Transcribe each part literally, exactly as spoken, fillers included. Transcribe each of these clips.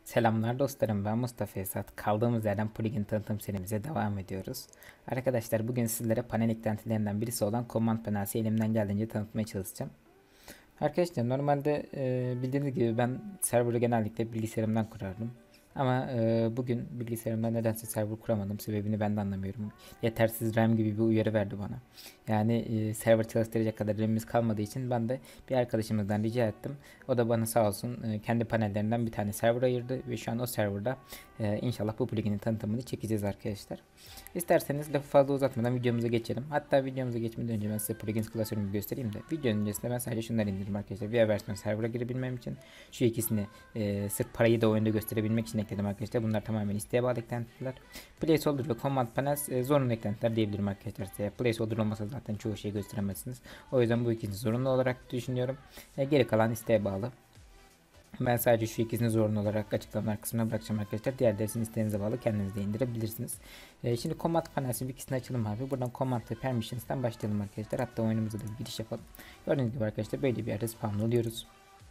Selamlar dostlarım, ben Mustafa Esat. Kaldığımız yerden plugin tanıtım serimize devam ediyoruz. Arkadaşlar bugün sizlere panel eklentilerinden birisi olan Command Panel'i elimden geldiğince tanıtmaya çalışacağım. Arkadaşlar normalde e, bildiğiniz gibi ben server'ı genellikle bilgisayarımdan kurardım. Ama e, bugün bilgisayarımdan nedense server kuramadım. Sebebini ben de anlamıyorum. Yetersiz RAM gibi bir uyarı verdi bana. Yani e, server çalıştıracak kadar RAM'imiz kalmadığı için ben de bir arkadaşımızdan rica ettim. O da bana sağ olsun e, kendi panellerinden bir tane server ayırdı. Ve şu an o serverda e, inşallah bu plugin'in tanıtımını çekeceğiz arkadaşlar. İsterseniz lafı fazla uzatmadan videomuza geçelim. Hatta videomuza geçmeden önce ben size plugins klasörümü göstereyim de videonun öncesinde ben sadece şunları indirdim arkadaşlar. V R versiyon server'a girebilmem için şu ikisini e, sırf parayı da oyunda gösterebilmek için ekledim arkadaşlar. Bunlar tamamen isteğe bağlı eklentiler. Placeholder ve Command Panel e, zorunlu eklentiler diyebilirim arkadaşlar size. Placeholder olmasa zaten çoğu şey gösteremezsiniz. O yüzden bu ikisini zorunlu olarak düşünüyorum. E, geri kalan isteğe bağlı. Ben sadece şu ikisini zorunlu olarak açıklamalar kısmına bırakacağım arkadaşlar. Diğerleri sizin isteğinize bağlı, kendiniz de indirebilirsiniz. Ee, şimdi Command Panel'in ikisini açalım abi. Buradan Command ve Permissions'tan başlayalım arkadaşlar. Hatta oyunumuza da bir giriş yapalım. Gördüğünüz gibi arkadaşlar böyle bir yerde spawn oluyoruz.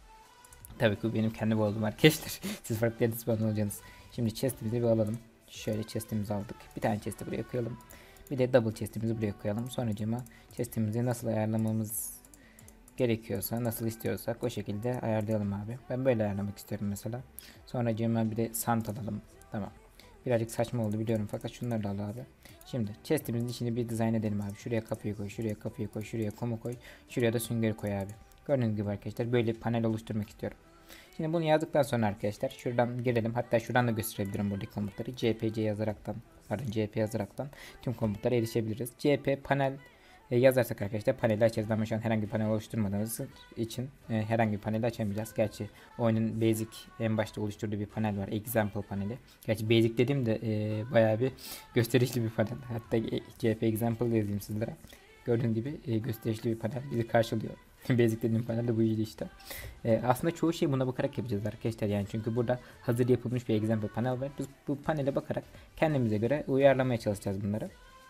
Tabii ki benim kendi olduğum arkadaşlar. Siz farklı yerde spawn olacaksınız. Şimdi chest'imizi bir alalım. Şöyle chest'imizi aldık. Bir tane chest'i buraya koyalım. Bir de double chest'imizi buraya koyalım. Sonracığıma chest'imizi nasıl ayarlamamız gerekiyorsa, nasıl istiyorsak o şekilde ayarlayalım abi. Ben böyle ayarlamak istiyorum mesela. Sonra cema bir de sant alalım. Tamam. Birazcık saçma oldu biliyorum fakat şunları da al abi. Şimdi chest'imizin içini bir dizayn edelim abi. Şuraya kapıyı koy, şuraya kapıyı koy, şuraya komu koy, şuraya da süngeri koy abi. Gördüğünüz gibi arkadaşlar böyle bir panel oluşturmak istiyorum. Şimdi bunu yazdıktan sonra arkadaşlar şuradan girelim. Hatta şuradan da gösterebilirim buradaki komutları. C P C yazaraktan, pardon C P yazaraktan tüm komutlara erişebiliriz. C P panel e, yazarsak arkadaşlar paneli açarız ama şu an herhangi bir panel oluşturmadığımız için e, herhangi bir paneli açamayacağız. Gerçi oyunun basic en başta oluşturduğu bir panel var. Example paneli. Gerçi basic dedim de e, bayağı bir gösterişli bir panel. Hatta e, C P example yazayım sizlere. Gördüğünüz gibi e, gösterişli bir panel bizi karşılıyor. Basic dediğim panel de bu iyiydi işte. E, aslında çoğu şeyi buna bakarak yapacağız arkadaşlar. Yani çünkü burada hazır yapılmış bir example panel var. Biz bu panele bakarak kendimize göre uyarlamaya çalışacağız bunları.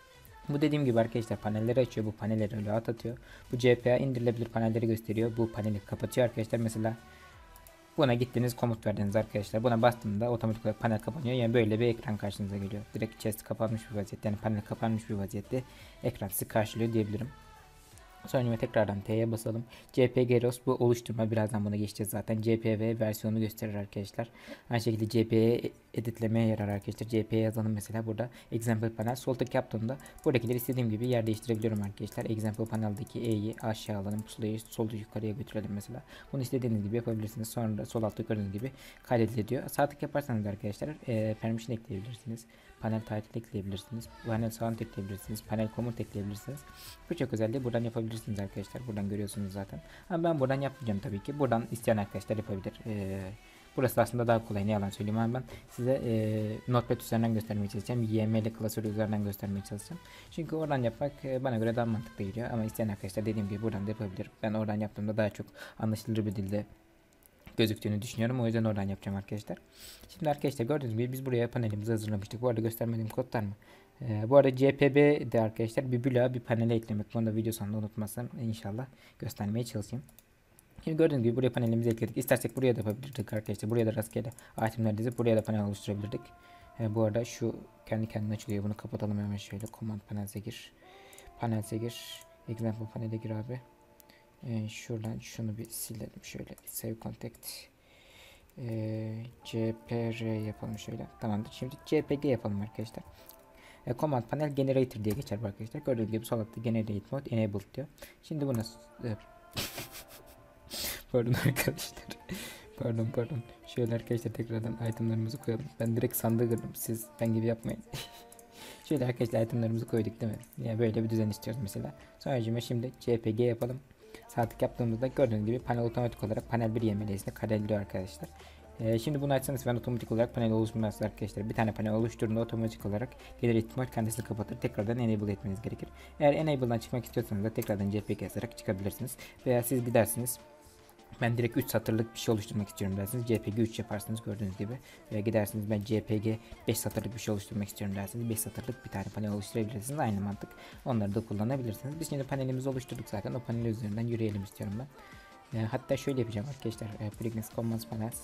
Bu dediğim gibi arkadaşlar panelleri açıyor. Bu panelleri rahat atıyor. Bu C P A indirilebilir panelleri gösteriyor. Bu paneli kapatıyor arkadaşlar. Mesela buna gittiniz komut verdiniz arkadaşlar. Buna bastığında otomatik olarak panel kapanıyor. Yani böyle bir ekran karşınıza geliyor. Direkt chest kapanmış bir vaziyette. Yani panel kapanmış bir vaziyette ekran sizi karşılıyor diyebilirim. Sonra tekrardan T'ye basalım. C P G R O S bu oluşturma. Birazdan buna geçeceğiz zaten. C P V versiyonu gösterir arkadaşlar. Aynı şekilde C P'ye editlemeye yarar arkadaşlar. C P'ye yazalım mesela burada. Example panel. Sol tık yaptığımda buradakileri istediğim gibi yer değiştirebiliyorum arkadaşlar. Example paneldeki E'yi aşağı alalım. Pusulayı sol yukarıya götürelim mesela. Bunu istediğiniz gibi yapabilirsiniz. Sonra da sol altta gördüğünüz gibi kaydediliyor. Sağ tık yaparsanız arkadaşlar e, permission ekleyebilirsiniz. Panel title ekleyebilirsiniz. Panel sound ekleyebilirsiniz. Panel comment ekleyebilirsiniz. Birçok özelliği buradan yapabilirsiniz arkadaşlar. Buradan görüyorsunuz zaten. Ama ben buradan yapmayacağım tabii ki. Buradan isteyen arkadaşlar yapabilir. Ee, burası aslında daha kolay. Ne yalan söyleyeyim ama ben size e, Notepad üzerinden göstermeye çalışacağım. Y M L klasörü üzerinden göstermeye çalışacağım. Çünkü oradan yapmak e, bana göre daha mantıklı geliyor. Ama isteyen arkadaşlar dediğim gibi buradan da yapabilir. Ben oradan yaptığımda daha çok anlaşılır bir dilde gözüktüğünü düşünüyorum. O yüzden oradan yapacağım arkadaşlar. Şimdi arkadaşlar gördüğünüz gibi biz buraya panelimizi hazırlamıştık. Bu arada göstermediğim kodlar mı? Ee, bu arada C P B de arkadaşlar bir bloğa bir panele eklemek. Bunu da video sonunda unutmazsam inşallah göstermeye çalışayım. Şimdi gördüğünüz gibi buraya panelimizi ekledik. İstersek buraya da yapabilirdik arkadaşlar. Buraya da rastgele itemler dizip buraya da panel oluşturabilirdik. Ee, bu arada şu kendi kendine açılıyor. Bunu kapatalım hemen şöyle. Command panel'e gir. Panel'e gir. Example panel'e gir abi. Ee, şuradan şunu bir silelim şöyle. Save contact. Ee, C P R yapalım şöyle. Tamamdır. Şimdi C P G yapalım arkadaşlar. E, command panel generator diye geçer arkadaşlar. Gördüğünüz gibi sol altta generate mode enabled diyor. Şimdi buna e, pardon arkadaşlar. Pardon pardon. Şöyle arkadaşlar tekrardan itemlarımızı koyalım. Ben direkt sandığı kırdım. Siz ben gibi yapmayın. Şöyle arkadaşlar itemlarımızı koyduk değil mi? Yani böyle bir düzen istiyoruz mesela. Sonra şimdi C P G yapalım. Saatlik yaptığımızda gördüğünüz gibi panel otomatik olarak panel bir Y M L'sine kaydediliyor arkadaşlar. Ee, şimdi bunu açsanız ben otomatik olarak panel oluşturması arkadaşlar. Bir tane panel oluşturduğunda otomatik olarak gelir ihtimal kendisini kapatır. Tekrardan enable etmeniz gerekir. Eğer enable'dan çıkmak istiyorsanız da tekrardan C P G yazarak çıkabilirsiniz. Veya siz gidersiniz. Ben direkt üç satırlık bir şey oluşturmak istiyorum dersiniz. C P G üç yaparsınız gördüğünüz gibi. Veya gidersiniz ben C P G beş satırlık bir şey oluşturmak istiyorum dersiniz. beş satırlık bir tane panel oluşturabilirsiniz. Aynı mantık. Onları da kullanabilirsiniz. Biz şimdi panelimizi oluşturduk zaten. O panel üzerinden yürüyelim istiyorum ben. E, hatta şöyle yapacağım arkadaşlar. E, Plugins Commands Panels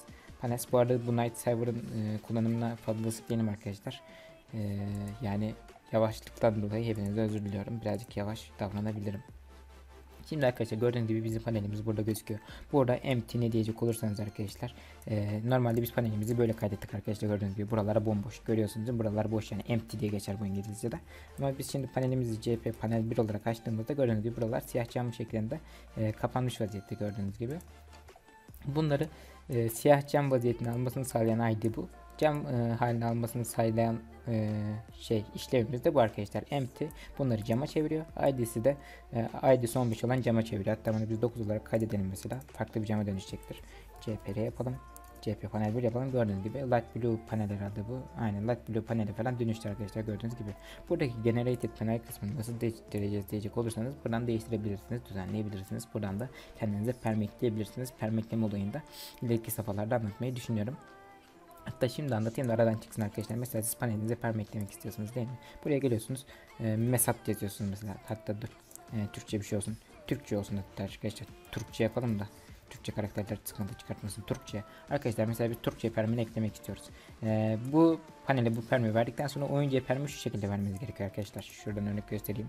Panes bu arada bu Night Server'ın e, kullanımına fazla sık değilim arkadaşlar. E, yani yavaşlıktan dolayı hepinize özür diliyorum. Birazcık yavaş davranabilirim. Şimdi arkadaşlar gördüğünüz gibi bizim panelimiz burada gözüküyor. Burada empty ne diyecek olursanız arkadaşlar. E, normalde biz panelimizi böyle kaydettik arkadaşlar, gördüğünüz gibi. Buralara bomboş görüyorsunuz. Buralar boş, yani empty diye geçer bu İngilizce'de. Ama biz şimdi panelimizi C P panel bir olarak açtığımızda gördüğünüz gibi buralar siyah cam şeklinde e, kapanmış vaziyette gördüğünüz gibi. Bunları e, siyah cam vaziyetine almasını sağlayan I D bu. Cam e, haline almasını sağlayan e, şey işlevimiz de bu arkadaşlar. Empty bunları cama çeviriyor. I D'si de e, I D'si on beş olan cama çeviriyor. Hatta bunu biz dokuz olarak kaydedelim mesela. Farklı bir cama dönüşecektir. C P R yapalım. C P panel bir yapalım. Gördüğünüz gibi light blue panel herhalde bu. Aynen light blue paneli falan dönüştü arkadaşlar, gördüğünüz gibi. Buradaki generated panel kısmını nasıl değiştireceğiz diyecek olursanız buradan değiştirebilirsiniz, düzenleyebilirsiniz. Buradan da kendinize permekleyebilirsiniz. Permekleme olayında ileriki safhalarda anlatmayı düşünüyorum. Hatta şimdi anlatayım da aradan çıksın arkadaşlar. Mesela siz panelinize permeklemek istiyorsunuz değil mi? Buraya geliyorsunuz. E, mesap yazıyorsunuz mesela. Hatta dur. E, Türkçe bir şey olsun. Türkçe olsun hatta arkadaşlar. Türkçe yapalım da Türkçe karakterler sıkıntı çıkartmasın. Türkçe. Arkadaşlar mesela bir Türkçe permini eklemek istiyoruz. Ee, bu panele bu permi verdikten sonra oyuncuya permi şu şekilde vermeniz gerekiyor arkadaşlar. Şuradan örnek göstereyim.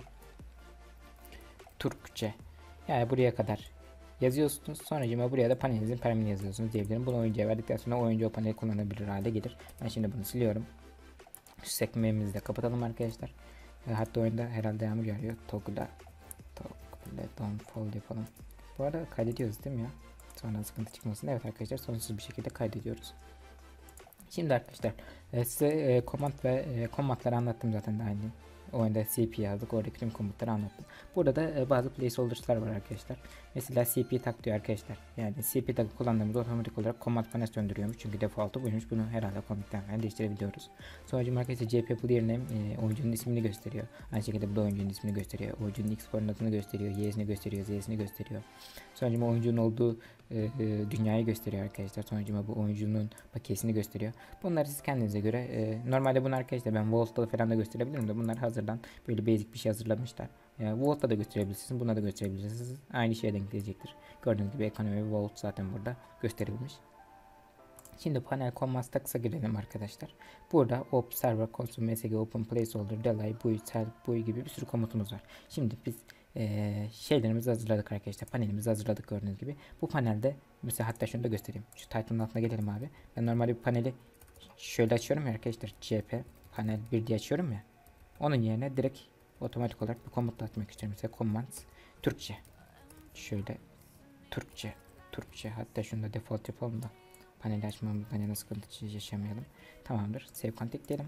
Türkçe. Yani buraya kadar yazıyorsunuz. Sonracığıma buraya da panelinizin permini yazıyorsunuz diyebilirim. Bunu oyuncuya verdikten sonra oyuncu o paneli kullanabilir hale gelir. Ben şimdi bunu siliyorum. Şu sekmemizi de kapatalım arkadaşlar. E, hatta oyunda herhalde yağmur yağıyor. Toggle'a Toggle don't fall yapalım. Bu arada kaydediyoruz değil mi ya? Sonra sıkıntı çıkmasın. Evet arkadaşlar, sonsuz bir şekilde kaydediyoruz. Şimdi arkadaşlar e, size e, komut ve e, komutları anlattım zaten de aynı. Oyunda C P yazdık. Oradaki tüm komutları anlattım. Burada da e, bazı placeholder'lar var arkadaşlar. Mesela C P tak diyor arkadaşlar. Yani C P tak kullandığımızda otomatik olarak command panel döndürüyormuş. Çünkü default'u buymuş. Bunu herhalde komuttan değiştirebiliyoruz. Sonra arkadaşlar C P pool yerine e, oyuncunun ismini gösteriyor. Aynı şekilde bu da oyuncunun ismini gösteriyor. Oyuncunun X koordinatını gösteriyor. Y'sini gösteriyor. Z'sini gösteriyor. Sonra oyuncunun olduğu e, e, dünyayı gösteriyor arkadaşlar. Sonra bu oyuncunun paketini gösteriyor. Bunları siz kendinize göre e, normalde bunu arkadaşlar ben Vault'ta falan da gösterebilirim de bunlar hazırdan böyle basic bir şey hazırlamışlar. Yani Vault'ta da gösterebilirsiniz. Buna da gösterebilirsiniz. Aynı şeye denk gelecektir. Gördüğünüz gibi ekonomi Vault zaten burada gösterilmiş. Şimdi panel commands taks'a girelim arkadaşlar. Burada op server console msg open placeholder delay buy help buy gibi bir sürü komutumuz var. Şimdi biz ee, şeylerimizi hazırladık arkadaşlar. Panelimizi hazırladık gördüğünüz gibi. Bu panelde mesela hatta şunu da göstereyim. Şu title'ın altına gelelim abi. Ben normalde bir paneli şöyle açıyorum ya arkadaşlar. C P panel bir diye açıyorum ya. Onun yerine direkt otomatik olarak bir komutla atmak istiyorum. Mesela commands Türkçe. Şöyle Türkçe. Türkçe. Hatta şunu da default yapalım da paneli açmamızdan yana sıkıntı yaşamayalım. Tamamdır. Save config diyelim.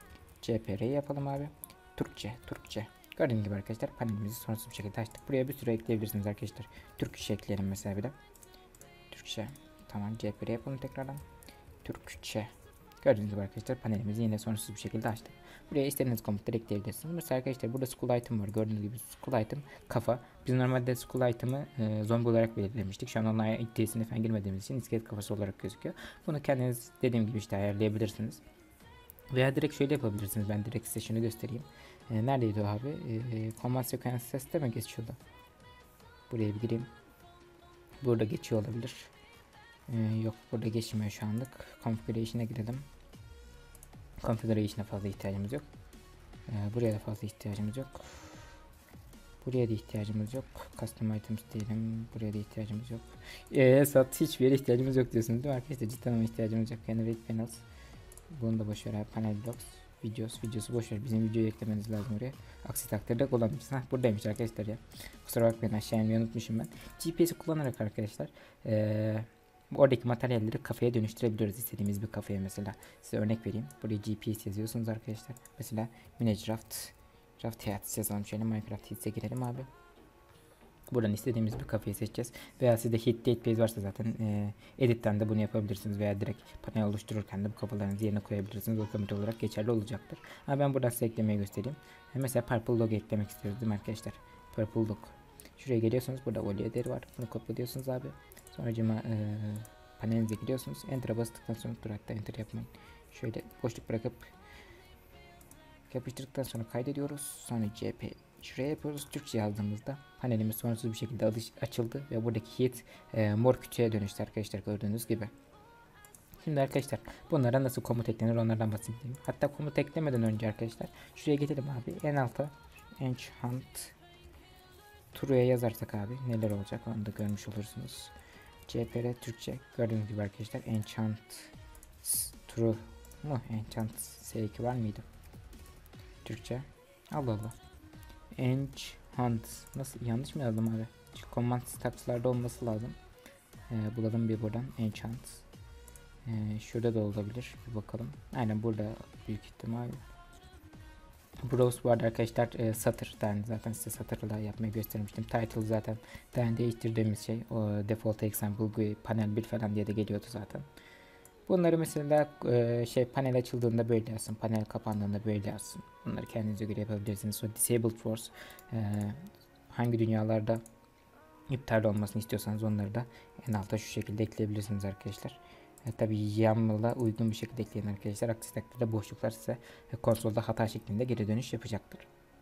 C P R yapalım abi. Türkçe. Türkçe. Gördüğünüz gibi arkadaşlar panelimizi sorunsuz bir şekilde açtık. Buraya bir sürü ekleyebilirsiniz arkadaşlar. Türkçe ekleyelim mesela bir de. Türkçe. Tamam, C P R yapalım tekrardan. Türkçe. Gördüğünüz gibi arkadaşlar panelimizi yine sorunsuz bir şekilde açtık. Buraya istediğiniz komutları ekleyebilirsiniz. Mesela arkadaşlar burada school item var. Gördüğünüz gibi school item kafa. Biz normalde school item'ı e, zombi olarak belirlemiştik. Şu an onun iddiasını falan girmediğimiz için iskelet kafası olarak gözüküyor. Bunu kendiniz dediğim gibi işte ayarlayabilirsiniz. Veya direkt şöyle yapabilirsiniz. Ben direkt size şunu göstereyim. E, neredeydi o abi? E, command sequence ses'te mi geçiyordu? Buraya bir gireyim. Burada geçiyor olabilir. E, yok, burada geçmiyor şu anlık. Configuration'a girelim. Configuration'a fazla ihtiyacımız yok. E, buraya da fazla ihtiyacımız yok. Buraya da ihtiyacımız yok. Custom items diyelim. Buraya da ihtiyacımız yok. E, sat hiçbir yere ihtiyacımız yok diyorsunuz değil mi arkadaşlar? Cidden ama ihtiyacımız yok. Generate panels. Bunu da boşver abi. Panel blocks. Videos. Videosu boşver. Bizim videoyu eklemeniz lazım oraya. Aksi takdirde kullanmayacağız. Hah, buradaymış arkadaşlar ya. Kusura bakmayın, aşağı inmeyi unutmuşum ben. G P S'i kullanarak arkadaşlar ee, oradaki materyalleri kafaya dönüştürebiliyoruz. İstediğimiz bir kafaya mesela. Size örnek vereyim. Buraya G P S yazıyorsunuz arkadaşlar. Mesela Minecraft Craft Heads yazalım. Şöyle Minecraft Heads'e girelim abi. Buradan istediğimiz bir kafayı seçeceğiz. Veya sizde hit database varsa zaten e, editten de bunu yapabilirsiniz. Veya direkt panel oluştururken de bu kafalarınızı yerine koyabilirsiniz. Otomatik olarak geçerli olacaktır. Ama ben buradan size eklemeyi göstereyim. E, mesela Purple Log eklemek istiyoruz değil mi arkadaşlar? Purple Log. Şuraya geliyorsunuz. Burada Olio değeri var. Bunu kopyalıyorsunuz abi. Sonra cima e, panelinize gidiyorsunuz. Enter'a bastıktan sonra dur, hatta enter yapmayın. Şöyle boşluk bırakıp yapıştırdıktan sonra kaydediyoruz. Sonra C P şuraya yapıyoruz. Türkçe yazdığımızda panelimiz sorunsuz bir şekilde açıldı ve buradaki hit e, mor kütüğe dönüştü arkadaşlar, gördüğünüz gibi. Şimdi arkadaşlar bunlara nasıl komut eklenir onlardan bahsedeyim. Hatta komut eklemeden önce arkadaşlar şuraya gelelim abi. En alta enchant true'ya yazarsak abi neler olacak onu da görmüş olursunuz. C P R Türkçe gördüğünüz gibi arkadaşlar enchant true mu? Enchant S iki var mıydı? Türkçe. Allah Allah. Enchant nasıl yanlış mı yazdım abi? Command stacks'larda olması lazım. Ee, bulalım bir buradan enchant. Ee, şurada da olabilir. Bir bakalım. Aynen burada büyük ihtimal. Browse bu arada arkadaşlar e, satır. Yani zaten size satırla yapmayı göstermiştim. Title zaten yani değiştirdiğimiz şey. O default example panel bir falan diye de geliyordu zaten. Bunları mesela e, şey panel açıldığında böyle yazsın. Panel kapandığında böyle yazsın. Bunları kendinize göre yapabilirsiniz. Sonra disabled force e, hangi dünyalarda iptal olmasını istiyorsanız onları da en alta şu şekilde ekleyebilirsiniz arkadaşlar. E, tabii YAML'la uygun bir şekilde ekleyin arkadaşlar. Aksi takdirde boşluklar size e, konsolda hata şeklinde geri dönüş yapacaktır.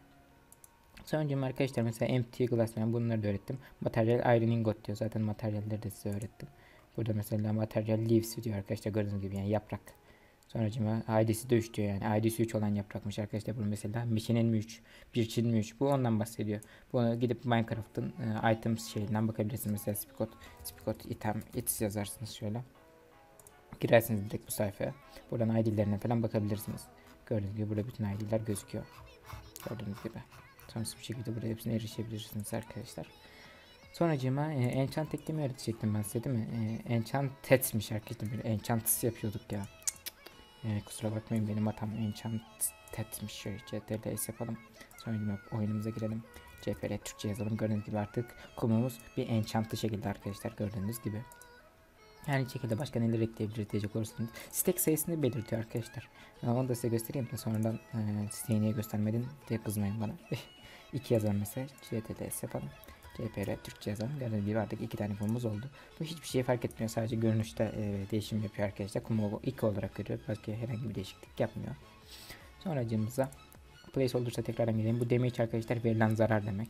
Sonracığım arkadaşlar mesela empty glass ben bunları da öğrettim. Materyal iron ingot diyor. Zaten materyalleri de size öğrettim. Burada mesela materyal leaves diyor arkadaşlar gördüğünüz gibi yani yaprak. Sonracığıma I D'si de üç diyor yani I D'si üç olan yaprakmış arkadaşlar. Bu mesela Michelin mi üç, Birçin mi üç bu ondan bahsediyor. Bunu gidip Minecraft'ın e, items şeyinden bakabilirsiniz. Mesela Spicot, Spicot item its yazarsınız şöyle. Girersiniz direkt bu sayfaya. Buradan I D'lerine falan bakabilirsiniz. Gördüğünüz gibi burada bütün I D'ler gözüküyor. Gördüğünüz gibi. Sonrasında bir şekilde buraya hepsine erişebilirsiniz arkadaşlar. Sonracığıma e, enchant eklemi öğretecektim ben size değil mi? E, enchantet'miş arkadaşlar. Böyle enchantes yapıyorduk ya. E, kusura bakmayın benim hatam enchantet'miş. Şöyle C T R L S yapalım. Sonra oyunumuza girelim. C P R Türkçe yazalım. Gördüğünüz gibi artık kumumuz bir enchantlı şekilde arkadaşlar gördüğünüz gibi. Aynı şekilde başka neler ekleyebiliriz diyecek olursanız stack sayısını belirtiyor arkadaşlar. E, onu da size göstereyim de sonradan e, siteyi niye göstermedin diye kızmayın bana. iki yazalım mesela. C T R L S yapalım. C P R Türkçe yazalım. Gördüğünüz gibi artık iki tane kumumuz oldu. Bu hiçbir şey fark etmiyor. Sadece görünüşte e, değişim yapıyor arkadaşlar. Kumu iki olarak görüyor. Başka herhangi bir değişiklik yapmıyor. Sonracığımıza placeholder'sa tekrardan gelelim. Bu damage arkadaşlar verilen zarar demek.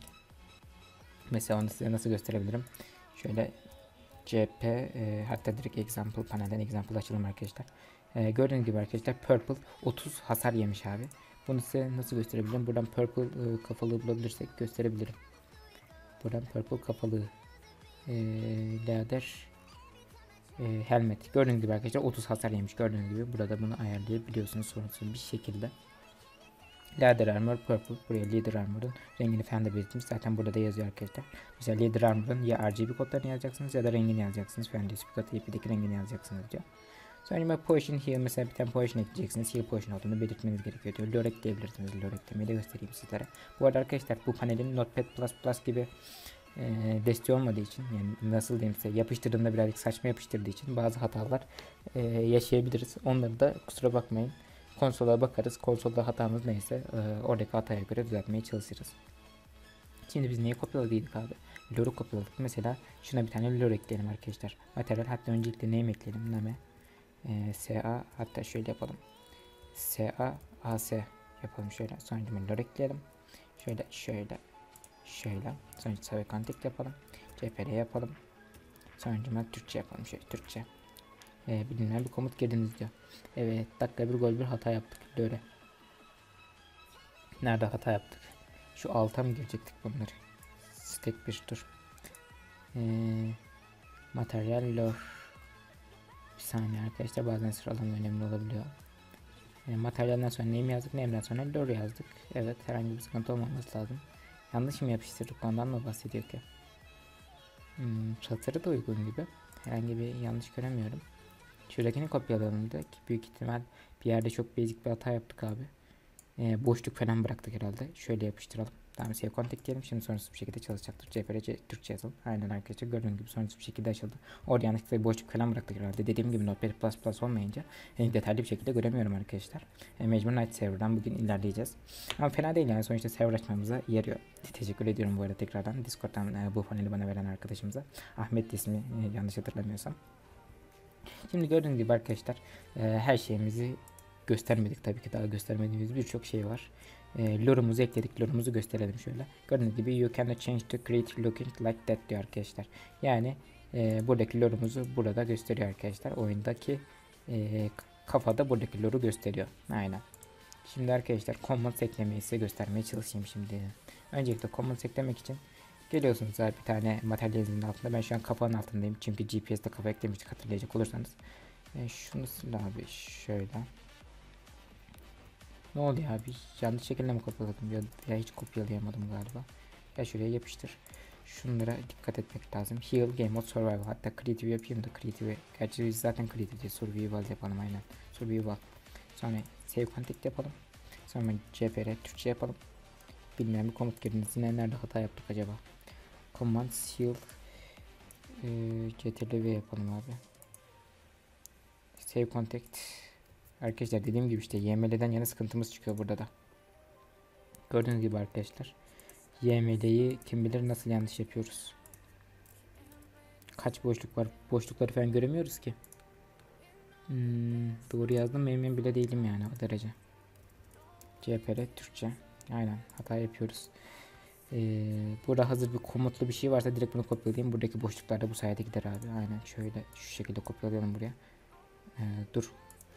Mesela onu size nasıl gösterebilirim? Şöyle C P e, hatta direkt example panelden example açalım arkadaşlar. E, gördüğünüz gibi arkadaşlar purple otuz hasar yemiş abi. Bunu size nasıl gösterebilirim? Buradan purple e, kafalığı bulabilirsek gösterebilirim. Buradan purple kafalı e, lader e, helmet. Gördüğünüz gibi arkadaşlar otuz hasar yemiş. Gördüğünüz gibi burada bunu ayarlayabiliyorsunuz sorunsuz bir şekilde. Leader armor purple. Buraya leader armor'ın rengini falan da belirtmiş. Zaten burada da yazıyor arkadaşlar. Mesela leader armor'ın ya R G B kodlarını yazacaksınız ya da rengini yazacaksınız. Falan diyor. Spikota ipideki rengini yazacaksınız diyor. Sonra potion heal mesela bir tane potion ekleyeceksiniz. Heal potion olduğunu belirtmeniz gerekiyor diyor. Lore ekleyebilirsiniz. Lore eklemeyi de göstereyim sizlere. Bu arada arkadaşlar bu panelin Notepad plus plus gibi e, desteği olmadığı için yani nasıl diyeyim size yapıştırdığında birazcık saçma yapıştırdığı için bazı hatalar e, yaşayabiliriz. Onları da kusura bakmayın. Konsola bakarız. Konsolda hatamız neyse e, oradaki hataya göre düzeltmeye çalışırız. Şimdi biz neyi kopyaladıydık abi? Lore'u kopyaladık. Mesela şuna bir tane lore ekleyelim arkadaşlar. Materyal hatta öncelikle name ekleyelim. Name e, S A hatta şöyle yapalım. S A A S yapalım şöyle. Sonra lore ekleyelim. Şöyle şöyle şöyle. Sonra save contact yapalım. C P R yapalım. Sonra Türkçe yapalım. Şöyle Türkçe. E, bilinmeyen bir komut girdiniz diyor. Evet dakika bir gol bir hata yaptık. Lore. Nerede hata yaptık? Şu alta mı girecektik bunları? Stack bir tur. Ee, materyal lore. Bir saniye arkadaşlar bazen sıralama önemli olabiliyor. E, materyalden sonra name yazdık, name'den sonra lore yazdık. Evet herhangi bir sıkıntı olmaması lazım. Yanlış mı yapıştırdık ondan mı bahsediyor ki? Hmm, satırı da uygun gibi. Herhangi bir yanlış göremiyorum. Şuradakini kopyalayalım da ki büyük ihtimal bir yerde çok basic bir hata yaptık abi. Ee, boşluk falan bıraktık herhalde. Şöyle yapıştıralım. Tamam save contact diyelim. Şimdi sorunsuz bir şekilde çalışacaktır. C P R C Türkçe yazalım. Aynen arkadaşlar gördüğünüz gibi sorunsuz bir şekilde açıldı. Orada yanlışlıkla boşluk falan bıraktık herhalde. Dediğim gibi Notepad plus plus olmayınca en detaylı bir şekilde göremiyorum arkadaşlar. E, mecbur Night Server'dan bugün ilerleyeceğiz. Ama fena değil yani sonuçta server açmamıza yarıyor. Teşekkür ediyorum bu arada tekrardan. Discord'dan e, bu paneli bana veren arkadaşımıza. Ahmet ismi e, yanlış hatırlamıyorsam. Şimdi gördüğünüz gibi arkadaşlar e, her şeyimizi göstermedik tabii ki daha göstermediğimiz birçok şey var. E, lore'umuzu ekledik. Lore'umuzu gösterelim şöyle. Gördüğünüz gibi you can change to create looking like that diyor arkadaşlar. Yani e, buradaki lore'umuzu burada gösteriyor arkadaşlar. Oyundaki e, kafada buradaki lore'u gösteriyor. Aynen. Şimdi arkadaşlar commands eklemeyi size göstermeye çalışayım şimdi. Öncelikle commands eklemek için geliyorsunuz abi bir tane materyalinizin altında. Ben şu an kafanın altındayım çünkü G P S'de kafa eklemiştik hatırlayacak olursanız. E, şunu sil abi şöyle. Ne oluyor abi? Yanlış şekilde mi kopyaladım ya, ya hiç kopyalayamadım galiba. Ya şuraya yapıştır. Şunlara dikkat etmek lazım. Heal, Game Mode, Survival. Hatta Creative yapayım da Creative. Gerçi biz zaten Creative değil, Survival yapalım aynen. Survival. Sonra Save Contact yapalım. Sonra C P R Türkçe yapalım. Bilmeyen bir komut girdiniz. Yine nerede hata yaptık acaba? Command Heal ee, C T R L V yapalım abi. Save Contact. Arkadaşlar dediğim gibi işte Y M L'den yana sıkıntımız çıkıyor burada da. Gördüğünüz gibi arkadaşlar. Y M L'yi kim bilir nasıl yanlış yapıyoruz. Kaç boşluk var? Boşlukları falan göremiyoruz ki. Hmm, doğru yazdım emin bile değilim yani o derece. C P R Türkçe. Aynen hata yapıyoruz. Ee, burada hazır bir komutlu bir şey varsa direkt bunu kopyalayayım. Buradaki boşluklar da bu sayede gider abi. Aynen şöyle şu şekilde kopyalayalım buraya. Ee, dur.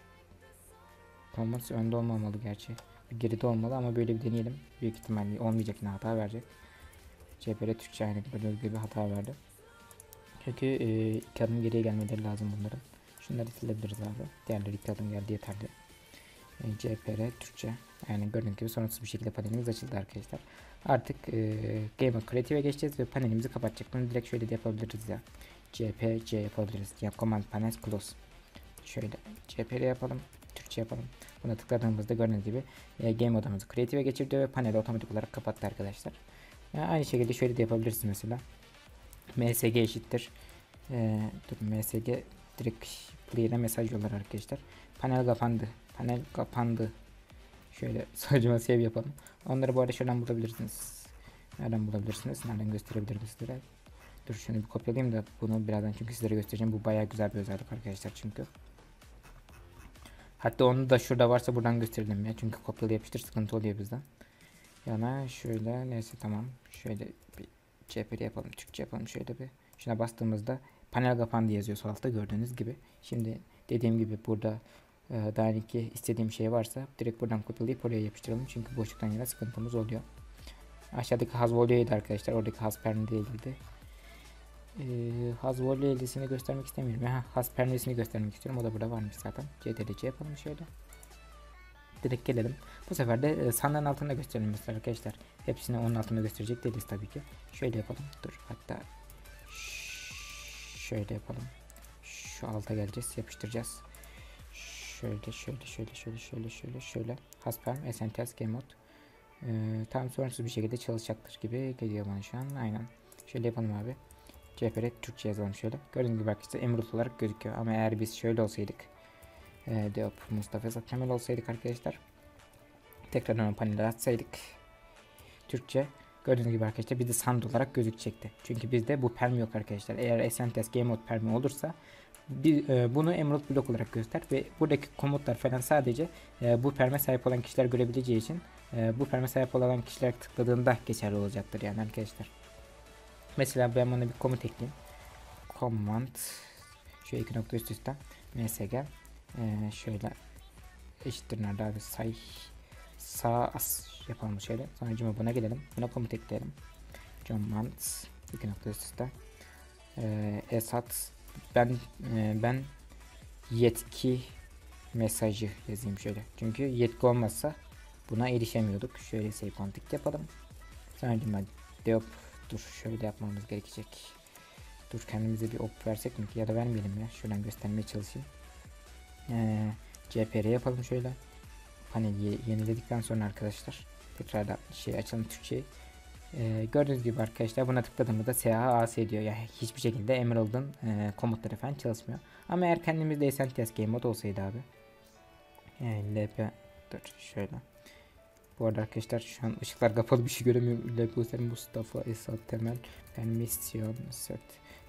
Komut önde olmamalı gerçi. Geride olmalı ama böyle bir deneyelim. Büyük ihtimalle olmayacak, yine hata verecek. C P R Türkçe aynen gördüğünüz gibi hata verdi. Çünkü e, iki adım geriye gelmeleri lazım bunların. Şunları silebiliriz abi. Diğerleri iki adım geldi yeterli. E, C P R Türkçe. Yani gördüğünüz gibi sorunsuz bir şekilde panelimiz açıldı arkadaşlar. Artık e, Game of Creative'e geçeceğiz ve panelimizi kapatacak. Bunu direkt şöyle de yapabiliriz ya. C P C yapabiliriz. Ya Command Panel Close. Şöyle C P R yapalım. Türkçe yapalım. Buna tıkladığımızda gördüğünüz gibi e, Game odamızı Creative'e geçirdi ve paneli otomatik olarak kapattı arkadaşlar. Yani aynı şekilde şöyle de yapabilirsiniz mesela. M S G eşittir. Ee, dur M S G direkt player'e mesaj yollar arkadaşlar. Panel kapandı. Panel kapandı. Şöyle sadece save yapalım. Onları bu arada şuradan bulabilirsiniz. Nereden bulabilirsiniz? Nereden gösterebilirim sizlere? Dur şunu bir kopyalayayım da bunu birazdan çünkü sizlere göstereceğim. Bu bayağı güzel bir özellik arkadaşlar çünkü. Hatta onu da şurada varsa buradan gösterelim ya. Çünkü kopyala yapıştır sıkıntı oluyor bizden. Yana şöyle neyse tamam. Şöyle bir C P R yapalım. Türkçe yapalım şöyle bir. Şuna bastığımızda panel kapandı yazıyor sol altta gördüğünüz gibi. Şimdi dediğim gibi burada e, daha önce istediğim şey varsa direkt buradan kopyalayıp oraya yapıştıralım. Çünkü boşluktan yana sıkıntımız oluyor. Aşağıdaki Hasvolio'ydu arkadaşlar. Oradaki Hasperni değildi. Ee, Hasvolio elisini göstermek istemiyorum. Ha, Hasperni'sini göstermek istiyorum. O da burada varmış zaten. C T R C yapalım şöyle. Direkt gelelim. Bu sefer de e, sandığın altında gösterelim mesela arkadaşlar. Hepsini onun altında gösterecek değiliz tabii ki. Şöyle yapalım. Dur hatta şöyle yapalım. Şu alta geleceğiz. Yapıştıracağız. Şöyle şöyle şöyle şöyle şöyle şöyle şöyle. Hasperm S N T S Game Mode. Ee, tam sorunsuz bir şekilde çalışacaktır gibi geliyor bana şu an. Aynen. Şöyle yapalım abi. C P R Türkçe yazalım şöyle. Gördüğünüz gibi arkadaşlar Emerald olarak gözüküyor. Ama eğer biz şöyle olsaydık. E, Diop Mustafa Zattemel olsaydık arkadaşlar. Tekrardan paneli açsaydık. Türkçe. Gördüğünüz gibi arkadaşlar bizde sand olarak gözükecekti. Çünkü bizde bu permi yok arkadaşlar. Eğer S N T S Game Mode permi olursa bir, e, bunu Emerald blok olarak göster ve buradaki komutlar falan sadece e, bu perme sahip olan kişiler görebileceği için e, bu perme sahip olan kişiler tıkladığında geçerli olacaktır yani arkadaşlar. Mesela ben buna bir komut ekleyeyim. Command şu iki nokta üst üste M S G e, şöyle eşittir nerede abi say sağ as yapalım şöyle. Sonra buna gelelim. Buna komut ekleyelim. Command iki nokta üst üste e, esat ben e, ben yetki mesajı yazayım şöyle. Çünkü yetki olmazsa buna erişemiyorduk. Şöyle save contact yapalım. Sonra deop dur şöyle yapmamız gerekecek. Dur kendimize bir op versek mi ya da vermeyelim ya. Şuradan göstermeye çalışayım. Ee, C P R yapalım şöyle. Paneli yeniledikten sonra arkadaşlar tekrardan şey açalım Türkçeyi. Ee, gördüğünüz gibi arkadaşlar buna tıkladığımızda S H A S diyor. Yani hiçbir şekilde Emerald'ın e, komutları falan çalışmıyor. Ama eğer kendimizde S N T S Game Mode olsaydı abi. Yani L P dur şöyle. Bu arada arkadaşlar şu an ışıklar kapalı bir şey göremiyorum. L P Mustafa Esat Temel Permisyon set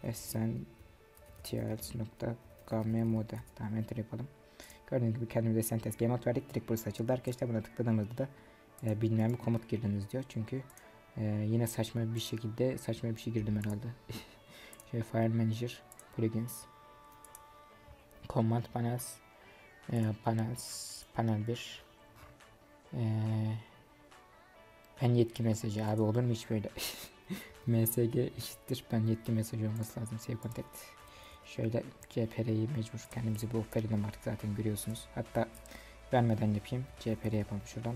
essentials.game mode. Tamam enter yapalım. Gördüğünüz gibi kendimize S N T S Game Mode verdik. Direkt burası açıldı arkadaşlar. Buna tıkladığımızda da e, bilmeyen bir komut girdiniz diyor. Çünkü Ee, yine saçma bir şekilde saçma bir şey girdim herhalde. Şöyle File Manager Plugins Command Panels Ee, panel, panel bir. Ee, ben yetki mesajı abi, olur mu hiç böyle? M S G eşittir ben yetki mesajı olması lazım. Save contact. Şöyle C P R'yi mecbur kendimize bir ok verelim artık, zaten görüyorsunuz. Hatta vermeden yapayım. C P R yapalım şuradan.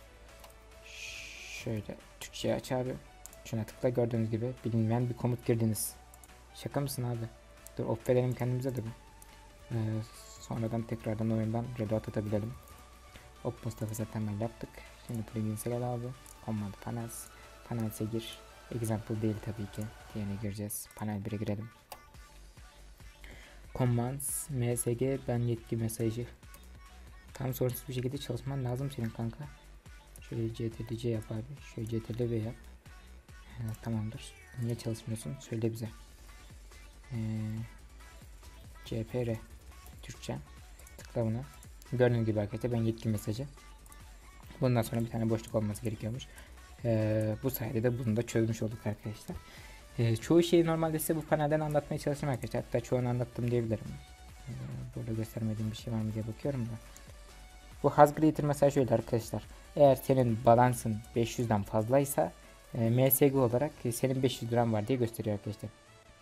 Şöyle Türkçe'yi aç abi. Şuna tıkla, gördüğünüz gibi bilinmeyen bir komut girdiniz. Şaka mısın abi? Dur ok verelim kendimize de bir. Ee, sonradan tekrardan oyundan reload atabilelim. Ok Mustafa zaten ben yaptık. Şimdi plugins'e gel abi. Command panels. Panels'e gir. Example değil tabii ki. Diğerine gireceğiz. Panel bire girelim. Commands msg ben yetki mesajı. Tam sorunsuz bir şekilde çalışman lazım senin kanka. Şöyle ctrl C yap abi. Şöyle ctrl V yap. Ee, tamamdır. Niye çalışmıyorsun? Söyle bize. Ee, C P R Türkçe. Tıkla buna. Gördüğünüz gibi arkadaşlar ben yetki mesajı. Bundan sonra bir tane boşluk olması gerekiyormuş. Ee, bu sayede de bunu da çözmüş olduk arkadaşlar. Ee, çoğu şeyi normalde size bu panelden anlatmaya çalıştım arkadaşlar. Hatta çoğunu anlattım diyebilirim. Ee, burada göstermediğim bir şey var mı diye bakıyorum da. Bu Hasgreater mesela şöyle arkadaşlar. Eğer senin balansın beş yüzden fazlaysa e, M S G olarak e, senin beş yüz liran var diye gösteriyor arkadaşlar.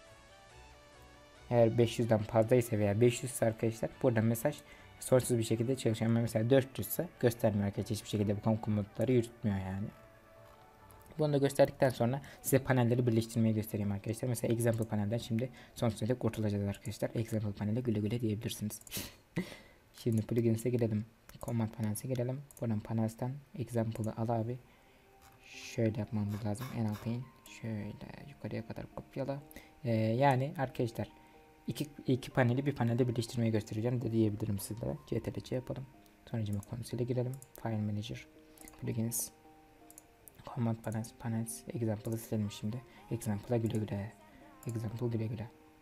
Eğer beş yüzden fazlaysa veya beş yüz ise arkadaşlar burada mesaj sorunsuz bir şekilde çalışıyor. Ama mesela dört yüz ise göstermiyor arkadaşlar. Hiçbir şekilde bu komutları yürütmüyor yani. Bunu da gösterdikten sonra size panelleri birleştirmeyi göstereyim arkadaşlar. Mesela example panelden şimdi sonsuza dek kurtulacağız arkadaşlar. Example panele güle güle diyebilirsiniz. Şimdi plugins'e girelim. Command panels'e girelim. Buradan panels'ten example'ı al abi. Şöyle yapmamız lazım. En alta in. Şöyle yukarıya kadar kopyala. Ee, yani arkadaşlar iki, iki paneli bir panelde birleştirmeyi göstereceğim de diyebilirim sizlere. ctrl C yapalım. Sonucuma konsol'e girelim. File Manager. Plugins. Command panels. Panels. Example'ı silelim şimdi. Example'a güle güle. Example güle güle.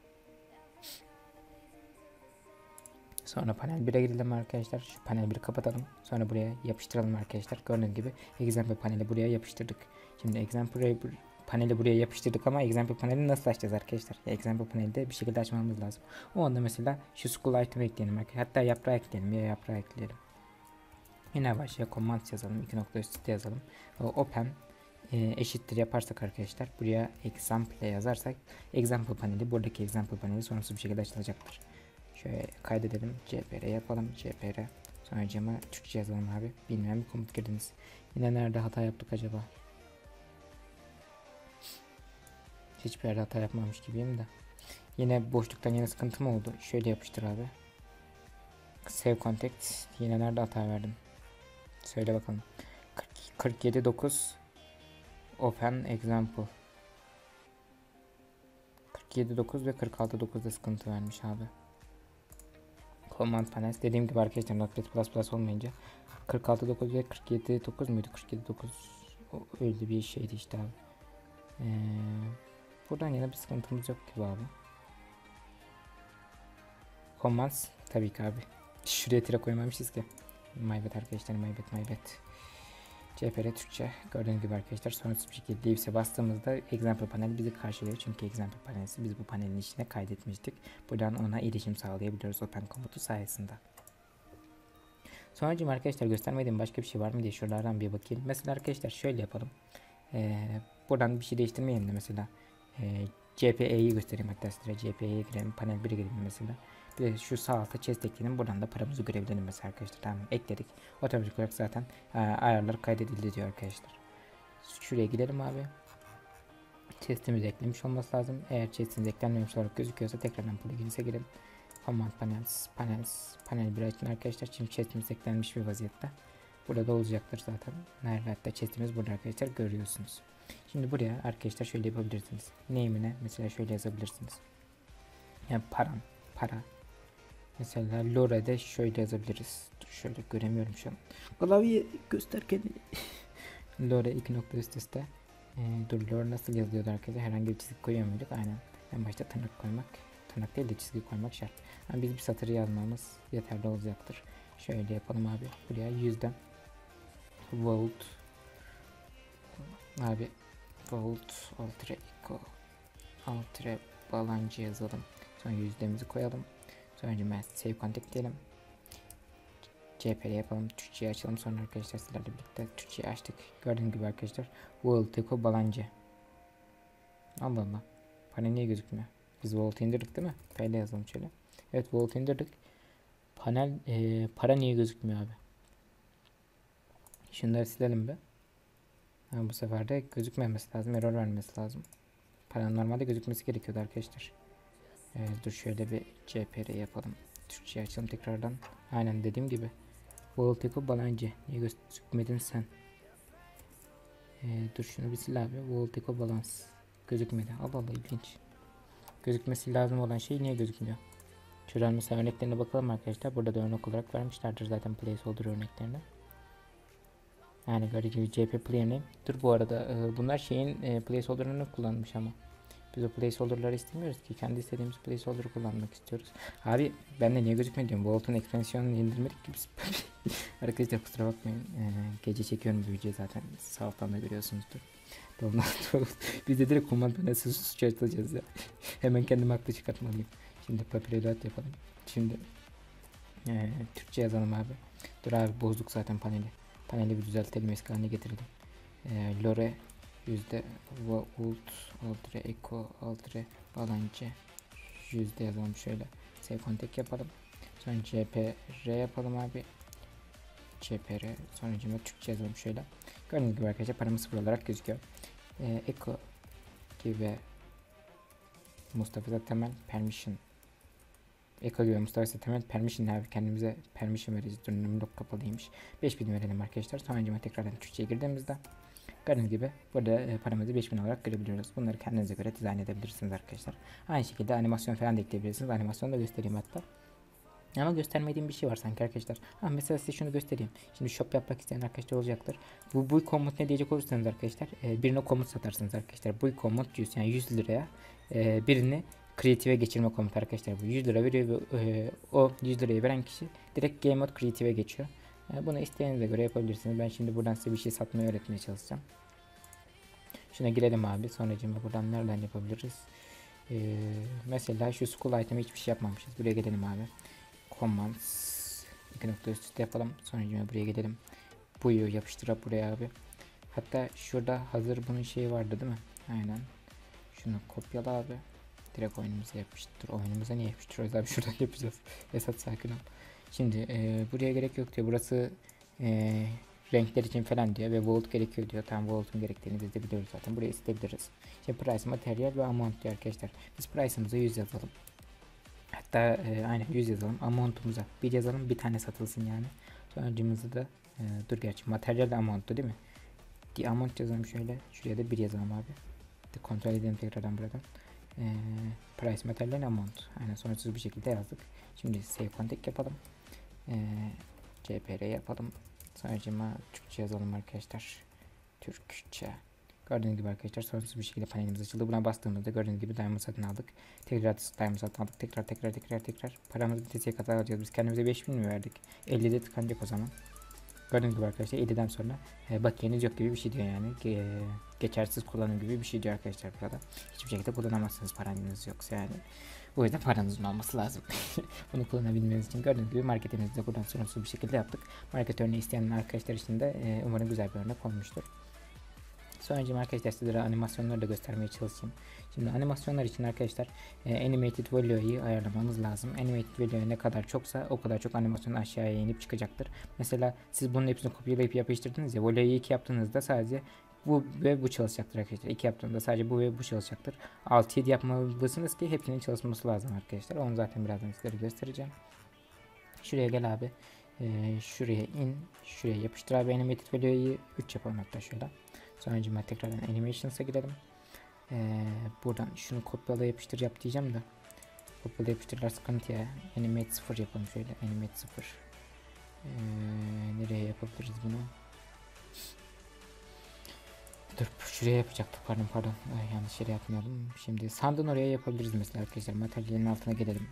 Sonra panel bire girelim arkadaşlar. Şu panel biri kapatalım. Sonra buraya yapıştıralım arkadaşlar. Gördüğünüz gibi example paneli buraya yapıştırdık. Şimdi example paneli buraya yapıştırdık ama example paneli nasıl açacağız arkadaşlar? Ya example paneli de bir şekilde açmamız lazım. O anda mesela şu school item ekleyelim arkadaşlar. Hatta yaprağı ekleyelim ya yaprağı ekleyelim. Yine başlığa command yazalım. iki nokta üstte yazalım. O, open e, eşittir yaparsak arkadaşlar. Buraya example yazarsak example paneli, buradaki example paneli sonsuz bir şekilde açılacaktır. Şöyle kaydedelim. C P R yapalım. C P R. Sonra cama Türkçe yazalım abi. Bilmeyen bir komut girdiniz. Yine nerede hata yaptık acaba? Hiçbir yerde hata yapmamış gibiyim de. Yine boşluktan yine sıkıntı mı oldu? Şöyle yapıştır abi. Save contact. Yine nerede hata verdim? Söyle bakalım. kırk yedi dokuz open example. kırk yedi dokuz ve kırk altı dokuzda sıkıntı vermiş abi. Command panels dediğim gibi arkadaşlar Notepad plus plus olmayınca kırk altı dokuz ve kırk yedi dokuz muydu? kırk yedi dokuz öyle bir şeydi işte abi. Ee, buradan yine bir sıkıntımız yok gibi abi. Commands tabii ki abi. Şuraya tire koymamışız ki. My bad arkadaşlar, my bad, my bad. C P R Türkçe. Gördüğünüz gibi arkadaşlar sonuçsuz bir şekilde Leaves'e bastığımızda example panel bizi karşılıyor. Çünkü example panelisi biz bu panelin içine kaydetmiştik. Buradan ona erişim sağlayabiliyoruz open komutu sayesinde. Sonucum arkadaşlar göstermediğim başka bir şey var mı diye şuralardan bir bakayım. Mesela arkadaşlar şöyle yapalım. Ee, buradan bir şey değiştirmeyelim de mesela e, C P E'yi göstereyim hatta size. C P E'ye girelim. Panel bire girelim mesela. Bir de şu sağ alta chest ekleyelim. Buradan da paramızı görebilelim mesela arkadaşlar. Tamam, ekledik. Otomatik olarak zaten e, ayarlar kaydedildi diyor arkadaşlar. Şuraya gidelim abi. Chest'imizi eklemiş olması lazım. Eğer chest'imiz eklenmemiş olarak gözüküyorsa tekrardan plugins'e girelim. Command panels, panels, panel bir açın arkadaşlar. Şimdi chest'imiz eklenmiş bir vaziyette. Burada da olacaktır zaten. Nerede hatta chest'imiz burada arkadaşlar görüyorsunuz. Şimdi buraya arkadaşlar şöyle yapabilirsiniz. Name'ine mesela şöyle yazabilirsiniz. Yani param, para. Mesela Lore'de şöyle yazabiliriz. Dur şöyle göremiyorum şu an. Klavye gösterken. Lore iki nokta üst üste. Ee, dur Lore nasıl yazılıyordu arkadaşlar? Herhangi bir çizgi koyuyor muyduk? Aynen. En başta tırnak koymak. Tırnak değil de çizgi koymak şart. Yani biz bir satır yazmamız yeterli olacaktır. Şöyle yapalım abi. Buraya yüzden volt abi volt altre eco altre balancı yazalım. Sonra yüzdemizi koyalım. Sonra hemen save contact diyelim. C P R yapalım. Türkçe'yi açalım. Sonra arkadaşlar sizlerle birlikte Türkçe'yi açtık. Gördüğünüz gibi arkadaşlar. World Deco Balancı. Allah Allah. Panel niye gözükmüyor? Biz Volt indirdik değil mi? P L yazalım şöyle. Evet, Volt indirdik. Panel e, para niye gözükmüyor abi? Şunları silelim be. Ha, bu sefer de gözükmemesi lazım. Error vermesi lazım. Paranın normalde gözükmesi gerekiyordu arkadaşlar. Ee, dur şöyle bir C P R yapalım. Türkçe açalım tekrardan. Aynen dediğim gibi. Volteko Balancı. Niye gözükmedin sen? Ee, dur şunu bir sil abi. Volteko Balans. Gözükmedi. Allah Allah, ilginç. Gözükmesi lazım olan şey niye gözükmüyor? Şuradan mesela örneklerine bakalım arkadaşlar. Burada da örnek olarak vermişlerdir zaten placeholder örneklerini. Yani gördüğünüz gibi C P player name. Dur bu arada e, bunlar şeyin e, placeholder'ını kullanmış ama. Biz o placeholder'ları istemiyoruz ki. Kendi istediğimiz placeholder'ı kullanmak istiyoruz. Abi ben de niye gözükmüyor diyorum. Volt'un expansion'ını indirmedik ki biz. Arkadaşlar kusura bakmayın. Ee, gece çekiyorum bu videoyu zaten. Sağ alttan da görüyorsunuzdur. Biz de direkt command panel'si suç açılacağız ya. Hemen kendimi haklı çıkartmalıyım. Şimdi papirelot yapalım. Şimdi ee, Türkçe yazalım abi. Dur abi, bozduk zaten paneli. Paneli bir düzeltelim, eski haline getirdim. Ee, Lore yüzde volt altre echo altre balancı yüzde yazalım şöyle. Save contact yapalım. Sonra C P R yapalım abi. C P R sonra cimri Türkçe yazalım şöyle. Gördüğünüz gibi arkadaşlar paramız sıfır olarak gözüküyor. Ee, echo gibi Mustafa Zatemel permission. Echo gibi Mustafa Zatemel permission abi, kendimize permission vereceğiz. Dönüm log kapalıymış. beş bin verelim arkadaşlar. Sonra cimri tekrardan Türkçe'ye girdiğimizde gördüğünüz gibi burada e, paramızı beş bin olarak görebiliyoruz. Bunları kendinize göre dizayn edebilirsiniz arkadaşlar. Aynı şekilde animasyon falan da ekleyebilirsiniz. Animasyonu da göstereyim hatta. Ama göstermediğim bir şey var sanki arkadaşlar. Ha, mesela size şunu göstereyim. Şimdi shop yapmak isteyen arkadaşlar olacaktır. Bu bu komut ne diyecek olursanız arkadaşlar, e, birine komut satarsınız arkadaşlar. Bu komut yüz, yani yüz liraya e, birini kreative geçirme komutu arkadaşlar. Bu yüz lira veriyor ve e, o yüz lirayı veren kişi direkt game mode kreative geçiyor. E, bunu isteğinize göre yapabilirsiniz. Ben şimdi buradan size bir şey satmayı öğretmeye çalışacağım. Şuna girelim abi. Sonracığıma buradan nereden yapabiliriz? Ee, mesela şu school item'e hiçbir şey yapmamışız. Buraya gelelim abi. Commands iki nokta üst üste yapalım. Sonracığıma buraya gelelim. Buyu yapıştırıp buraya abi. Hatta şurada hazır bunun şeyi vardı değil mi? Aynen. Şunu kopyala abi. Direkt oyunumuza yapıştır. Oyunumuza niye yapıştırıyoruz abi? Şuradan yapacağız. Esat sakin ol. Şimdi e, buraya gerek yok diyor. Burası e, renkler için falan diyor ve volt gerekiyor diyor. Tam volt'un gerektiğini biz de biliyoruz zaten. Buraya isteyebiliriz. Şimdi price, materyal ve amount diyor arkadaşlar. Biz price'ımıza yüz yazalım. Hatta e, aynen yüz yazalım. Amount'umuza bir yazalım. Bir tane satılsın yani. Sonucumuzu da e, dur gerçi materyal de amount'tu değil mi? The amount yazalım şöyle. Şuraya da bir yazalım abi. De kontrol edelim tekrardan buradan. E, price, materyal, amount. Aynen sonuçsuz bir şekilde yazdık. Şimdi save contact yapalım. E, C P R yapalım. Sonucuma Türkçe yazalım arkadaşlar. Türkçe. Gördüğünüz gibi arkadaşlar sorunsuz bir şekilde panelimiz açıldı. Buna bastığımızda gördüğünüz gibi diamond satın aldık. Tekrar diamond satın aldık. Tekrar tekrar tekrar tekrar. Paramızı bitesiye kadar alacağız. Biz kendimize beş bin mi verdik? ellide tıkanacak o zaman. Gördüğünüz gibi arkadaşlar elliden sonra e, bakiyeniz yok gibi bir şey diyor yani. E, geçersiz kullanım gibi bir şey diyor arkadaşlar burada. Hiçbir şekilde kullanamazsınız paranız yoksa yani. O yüzden paranızın olması lazım. Bunu kullanabilmeniz için gördüğünüz gibi marketimizi de buradan sorunsuz bir şekilde yaptık. Market örneği isteyen arkadaşlar için de e, umarım güzel bir örnek olmuştur. Sonracığım arkadaşlar sizlere animasyonları da göstermeye çalışayım. Şimdi animasyonlar için arkadaşlar e, animated value'yu ayarlamamız lazım. Animated value ne kadar çoksa o kadar çok animasyon aşağıya inip çıkacaktır. Mesela siz bunun hepsini kopyalayıp yapıştırdınız ya, value'yu iki yaptığınızda sadece bu ve bu çalışacaktır arkadaşlar. iki yaptığında sadece bu ve bu çalışacaktır. altı yedi yapmalısınız ki hepsinin çalışması lazım arkadaşlar. Onu zaten birazdan sizlere göstereceğim. Şuraya gel abi. Ee, şuraya in. Şuraya yapıştır abi animated value'yu üç yapalım hatta şöyle. Sonra tekrardan animations'a girelim. Ee, buradan şunu kopyala yapıştır yap diyeceğim de. Kopyala yapıştırlar sıkıntı ya. Animate sıfır yapalım şöyle. Animate sıfır. Ee, nereye yapabiliriz bunu? Dur şuraya yapacaktık, pardon pardon. Ay, yanlış yere yapmayalım. Şimdi sandın oraya yapabiliriz mesela arkadaşlar. Materyalin altına gelelim.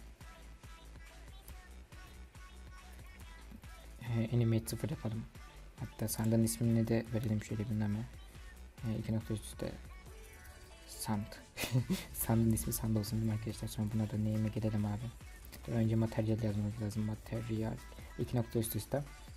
Ee, animate sıfır yapalım. Hatta sandığın ismini de verelim şöyle bir name. Ee, iki nokta üstte sand. Sandın ismi sand olsun değil mi arkadaşlar? Sonra buna da name'e gelelim abi. Dur, önce materyal yazmamız lazım. Materyal iki nokta üst üste.